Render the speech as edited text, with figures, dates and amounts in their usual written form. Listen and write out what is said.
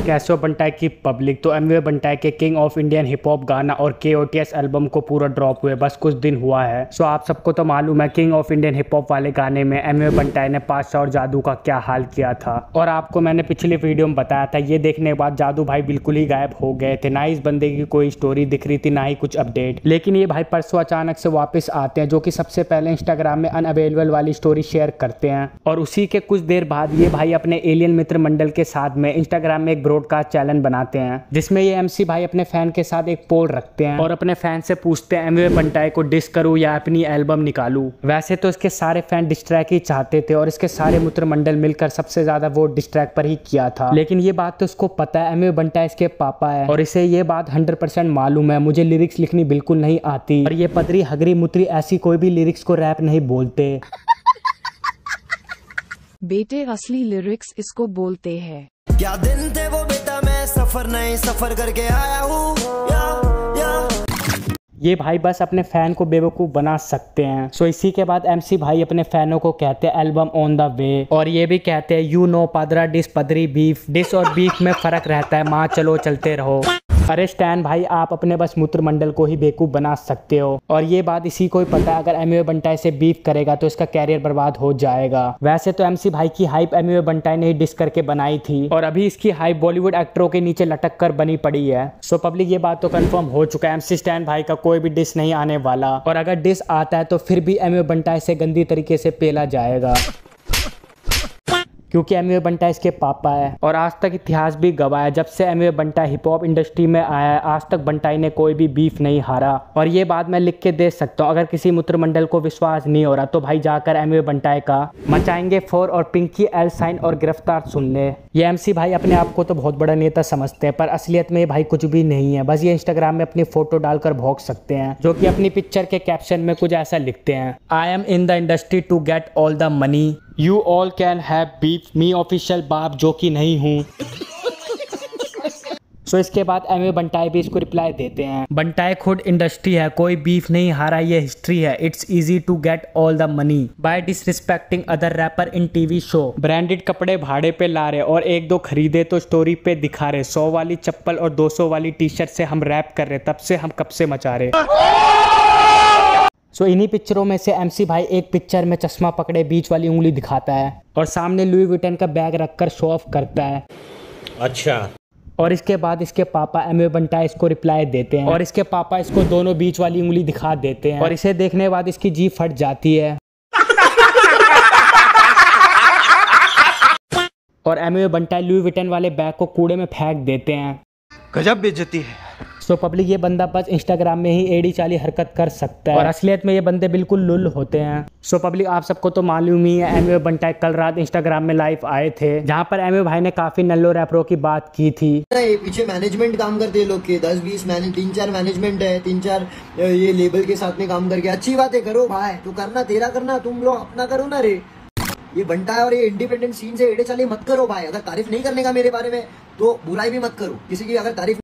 कैसे हो बंटाई की पब्लिक। तो एमवे बंटाई के king of Indian hip hop गाना और KOTS एल्बम को पूरा ड्रॉप हुए बस कुछ दिन हुआ है। सो आप सबको तो मालूम है king of Indian hip hop वाले गाने में एमवे बंटाई ने बादशाह और जादू का क्या हाल किया था, और आपको मैंने पिछली वीडियो में बताया था। ये देखने के बाद जादू भाई बिल्कुल ही गायब हो गए थे, ना इस बंदे की कोई स्टोरी दिख रही थी ना ही कुछ अपडेट। लेकिन ये भाई परसों अचानक से वापस आते हैं, जो कि सबसे पहले इंस्टाग्राम में अनअवेलेबल वाली स्टोरी शेयर करते हैं, और उसी के कुछ देर बाद ये भाई अपने एलियन मित्र मंडल के साथ में इंस्टाग्राम में एक ब्रॉडकास्ट चैलेंज बनाते हैं, जिसमें ये MC भाई अपने फैन के साथ एक पोल रखते हैं और अपने फैन से पूछते हैं एमवे बंटाई को डिस करूं या अपनी एल्बम निकालूं। वैसे तो इसके सारे फैन डिस ट्रैक ही चाहते थे और इसके सारे मित्र मंडल मिलकर सबसे ज्यादा वोट डिस ट्रैक पर ही किया था। लेकिन ये बात तो उसको पता है एमवे बंटाई इसके पापा है और इसे ये बात 100% मालूम है मुझे लिरिक्स लिखनी बिल्कुल नहीं आती, और ये पदरी हगरी मुतरी ऐसी कोई भी लिरिक्स को रैप नहीं बोलते। बेटे असली लिरिक्स इसको बोलते हैं। क्या दिन थे वो बेटा, मैं सफर नहीं सफर करके आया हूँ। ये भाई बस अपने फैन को बेवकूफ़ बना सकते हैं। सो इसी के बाद MC भाई अपने फैनों को कहते हैं एल्बम ऑन द वे, और ये भी कहते हैं यू नो पदरा डिस पदरी बीफ, डिस और बीफ में फर्क रहता है, माँ चलो चलते रहो। अरे स्टैन भाई आप अपने बस मूत्र मंडल को ही बेवकूफ़ बना सकते हो, और ये बात इसी को ही पता है अगर एमवे बंटाई से बीफ करेगा तो इसका कैरियर बर्बाद हो जाएगा। वैसे तो MC भाई की हाइप एमवे बंटाई ने ही डिस करके बनाई थी, और अभी इसकी हाइप बॉलीवुड एक्टरों के नीचे लटक कर बनी पड़ी है। सो पब्लिक ये बात तो कंफर्म हो चुका है MC स्टैन भाई का कोई भी डिस नहीं आने वाला, और अगर डिस आता है तो फिर भी एमवे बंटाई से गंदी तरीके से पेला जाएगा, क्योंकि एमवे बंटाई इसके पापा है। और आज तक इतिहास भी गवाह है, जब से Emiway Bantai hip hop industry में आया है आज तक बंटाई ने कोई भी बीफ नहीं हारा, और ये बात मैं लिख के दे सकता हूँ। अगर किसी मूत्र मंडल को विश्वास नहीं हो रहा तो भाई जाकर एमवे बंटाई का मचाएंगे 4 और पिंकी एल साइन और गिरफ्तार सुन ले। ये MC भाई अपने आप को तो बहुत बड़ा नेता समझते हैं, पर असलियत में ये भाई कुछ भी नहीं है, बस ये इंस्टाग्राम में अपनी फोटो डालकर भोग सकते हैं, जो कि अपनी पिक्चर के कैप्शन में कुछ ऐसा लिखते हैं, I am in the industry to get all the money, you all can have beef me official बाप, जो कि नहीं हूँ। सो इसके बाद एमवे बंटाई भी इसको रिप्लाई देते हैं, बंटाई खुद इंडस्ट्री है, कोई बीफ नहीं हारा, ये हिस्ट्री है, it's easy to get all the money by disrespecting other rapper in TV show, branded कपड़े भाड़े पे ला रहे और 1-2 खरीदे तो स्टोरी पे दिखा रहे, 100 वाली चप्पल और 200 वाली टी-शर्ट से हम रैप कर रहे, तब से हम कब से मचा रहे। सो इन्हीं पिक्चरों में से MC भाई एक पिक्चर में चश्मा पकड़े बीच वाली उंगली दिखाता है और सामने लुई विटन का बैग रखकर शो ऑफ करता है। अच्छा। और इसके बाद इसके पापा एमवे बंटाई इसको रिप्लाई देते हैं, और इसके पापा इसको दोनों बीच वाली उंगली दिखा देते हैं, और इसे देखने के बाद इसकी जीभ फट जाती है और एमवे बंटाई लुई विटन वाले बैग को कूड़े में फेंक देते हैं। गजब बेइज्जती है। सो पब्लिक ये बंदा बस इंस्टाग्राम में ही एड़ी चाली हरकत कर सकता है, और असलियत में ये बंदे बिल्कुल लुल होते हैं। सो पब्लिक आप सबको तो मालूम ही है एमवे बंटाई कल रात इंस्टाग्राम में लाइव आए थे, जहां पर एमवे भाई ने काफी नल्लो रैपरों की बात की थी। पीछे मैनेजमेंट काम करते हैं लोग के 10-20 3-4 मैनेजमेंट है, 3-4 ये लेबल के साथ में काम करके अच्छी बात है, करो भाई, तू करना तेरा करना, तुम लोग अपना करो ना रे। ये बंटाई और ये इंडिपेंडेंट सीन से एड़े चाली मत करो भाई। अगर तारीफ नहीं करने का मेरे बारे में तो बुराई भी मत करो किसी की, अगर तारीफ